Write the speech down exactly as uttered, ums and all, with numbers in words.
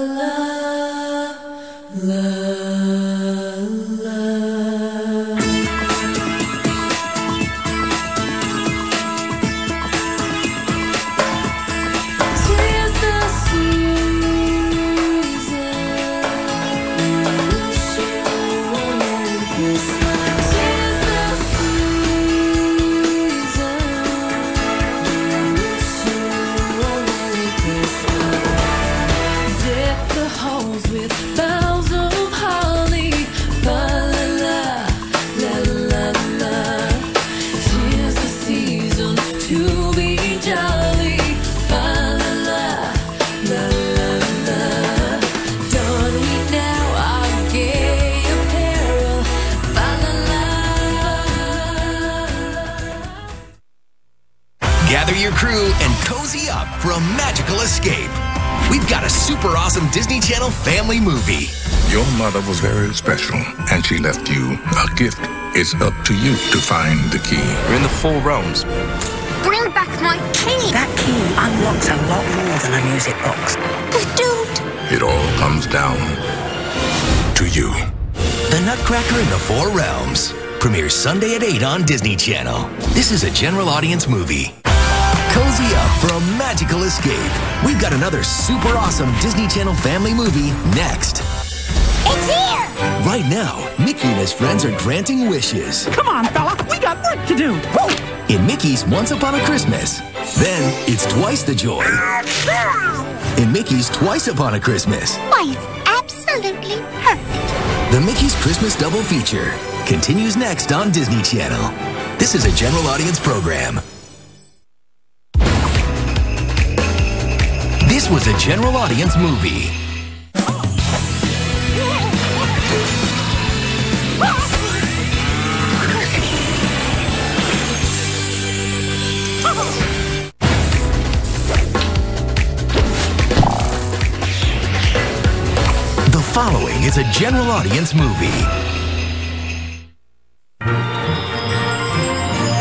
Gather your crew and cozy up for a magical escape. We've got a super awesome Disney Channel family movie. Your mother was very special, and she left you a gift. It's up to you to find the key. We're in the Four Realms. Bring back my key! That key unlocks a lot more than a music box. But dude! It all comes down to you. The Nutcracker in the Four Realms premieres Sunday at eight on Disney Channel. This is a general audience movie. Cozy up for a magical escape. We've got another super awesome Disney Channel family movie next. It's here! Right now, Mickey and his friends are granting wishes. Come on, fella, we got work to do. Woo! In Mickey's Once Upon a Christmas. Then it's Twice the Joy. In Mickey's Twice Upon a Christmas. Why, it's absolutely perfect. The Mickey's Christmas Double Feature continues next on Disney Channel. This is a general audience program. This was a general audience movie. The following is a general audience movie.